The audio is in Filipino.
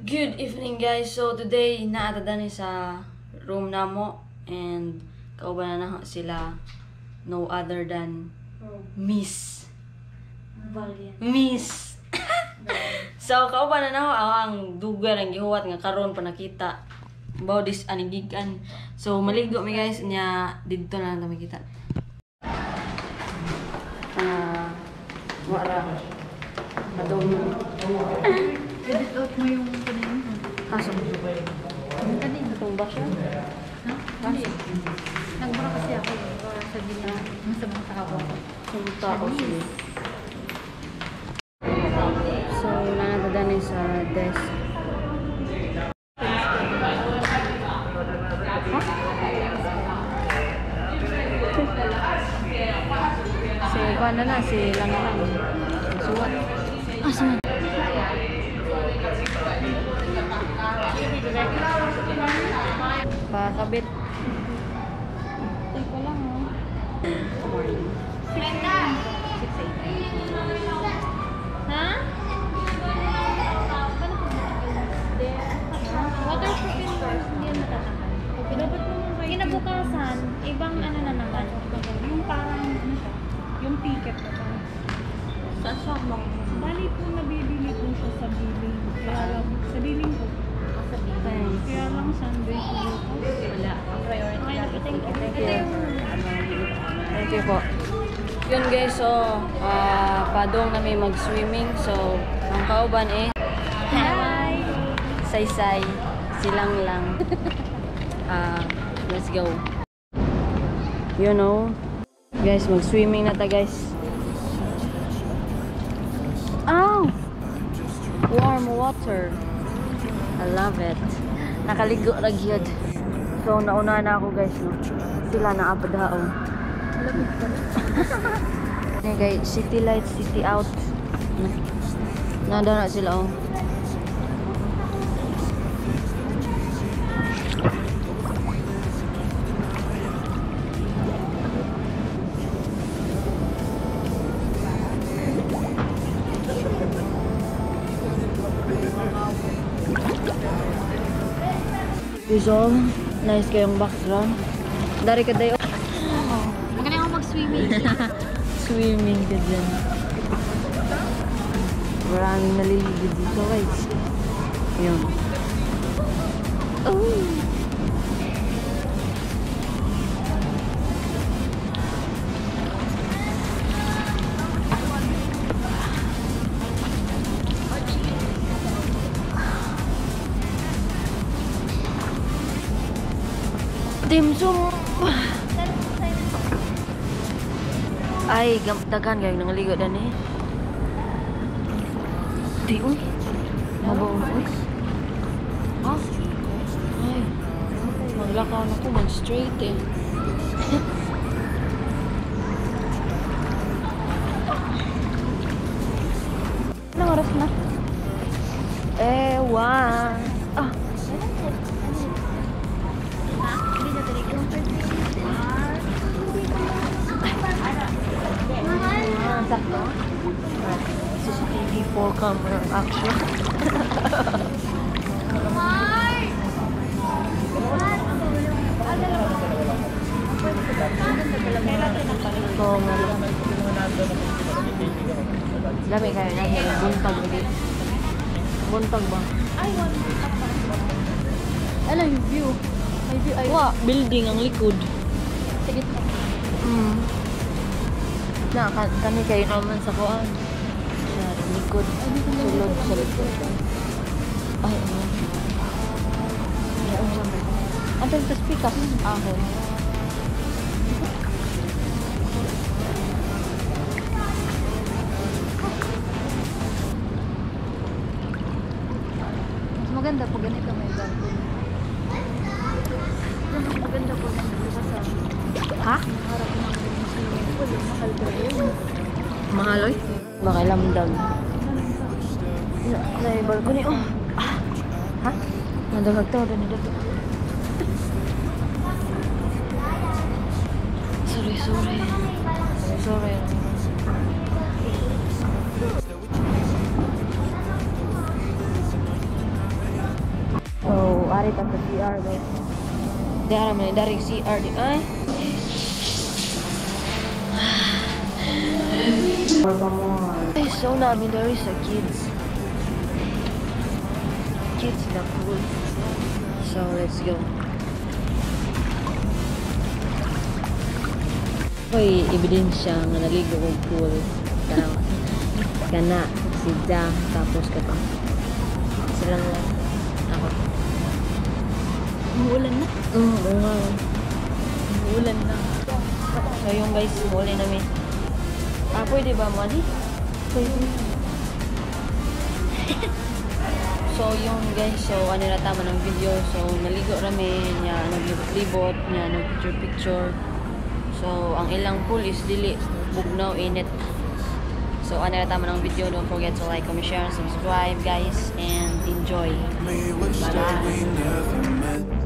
Good evening guys. So today naata ni sa room namo and kauban na sila no other than Miss Miss. So kauban na ang dugar ang gihuwat nga karon pa nakita. Bao this anigigan. So maligo mi guys nya didto na lang kami kita. Wala. Madong Edit out mo yung kanina. kaso Kanina. tumba siya. Ha? Hindi. Nagbura kasi ako. Para sabihin na masamang tao. Yung tao siya. So nanatadani sa desk. Si kuan na si Langalang. Suwat. Suwat. Pakabit. Teka lang oh. Ha? Waterproofing doors, hindi yan matatakan. Dapat mo kinabukasan, ibang ano na naman. Yung parang, ano siya, yung ticket na parang. Saan siya mo? Bali po nabibili po siya sa billing. Kaya lang, sa billing po. Sa billing. Kaya lang Sunday po. Wala. Ang priority. Thank you. Thank you. Thank you po. Yun guys, so padong na may mag-swimming. So, ang kauban Hi! say-say, silang lang. Let's go. You know, guys, mag-swimming na ta guys. Oh! Warm water. I love it. Nakaligo ragyod. So, nauna na ako guys, no? Sila na apadaon. Okay guys, city light, city out. Nada na sila, oh. Visual, nice kayong background. Dari ka dayo. Magaling ako mag-swimming. Swimming ka dyan. Maraming naliligid dito guys. Yun. Oh! Dimsum! Ay, dagan kayo nangaligo dan eh. Di uy. Mabaw uy. Ha? Ay. Maglakaw na ko, mag-straight eh. Anong oras na? Ewan. Ah. Sakto? CCTV 4 camera action. Oo nga. Dami kayo na yung buntag ulit. Buntag ba? Ay, ano yung view? May view ay. Wa, building ang likod. Sige. Na, kani kayo naman sa kuan. Sa likod. Sulod sa likod. Ay, ano. Ano yung speak up? Ahon. Mas maganda po ganito may balcony. Mas maganda po ganito sa Ha? harap ng swimming pool. Mahal ba yun? Mahaloy? Makilamdag. Na yung balcony. Oh! Ah! Ha? Nadagag to. Nadagag. Sorry. Ay, tapos CR guys. Dari man dari CR di ay. Ay, so namin dari sa kids. Kids na pool. So let's go. Hoy, ebidensya nga naligo og pool. Kana si Ja tapos kato. Silang lang. Ako. Umuulan na. Oo nga. Umuulan na. So yung guys, muli namin. Pwede ba mo di? Pwede. So yung guys, so ano na tama ng video. So naligo rami niya, naglibot-libot niya, nag-picture-picture. So ang ilang pool is dili bugnaw init. So ano na tama ng video. Don't forget to like, comment, share, and subscribe guys, and enjoy. We wish that we Bye. never met.